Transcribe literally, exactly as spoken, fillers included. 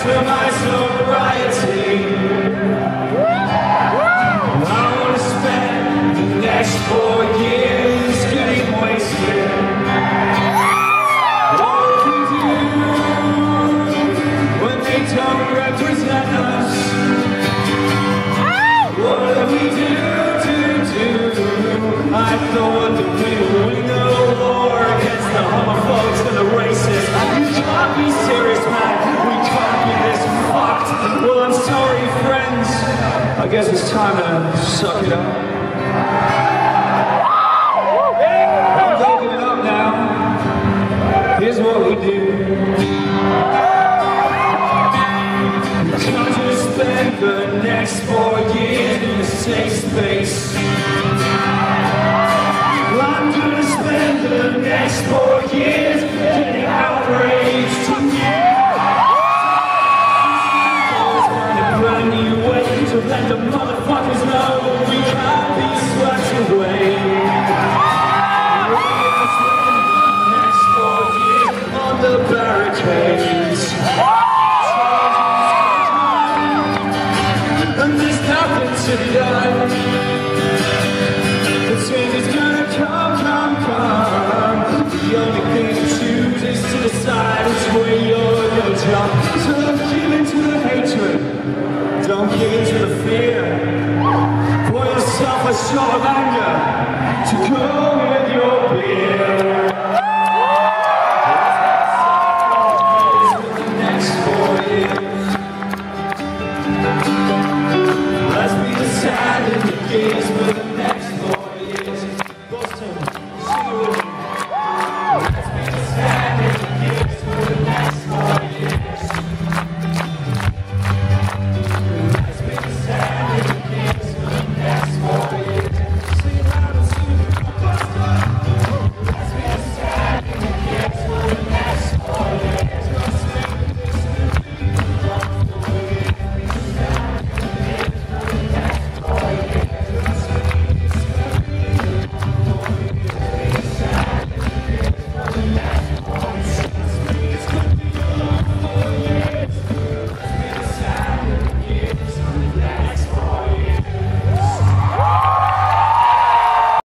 to my sobriety. I want to spend the next four years getting wasted. What do we do when they don't represent us? What do we do, do, do? I thought that we would win the war against the homophobes and the racists. You can't be serious, man. We can't be this fucked. Well, I'm sorry, friends. I guess it's time to suck it up. I'm taking it up now. Here's what we do. Come to spend the next four years in a safe space. I'm gonna spend the next four years getting outraged. Find a brand new way to let the motherfuckers know we can't be swept away. We're gonna spend the next four years on the barricades. And there's nothing to be done. The change is gonna come, come, come. The only thing to choose is to decide which way you're gonna jump. So don't give into the hatred, don't give into the fear. Pour yourself a shot of anger.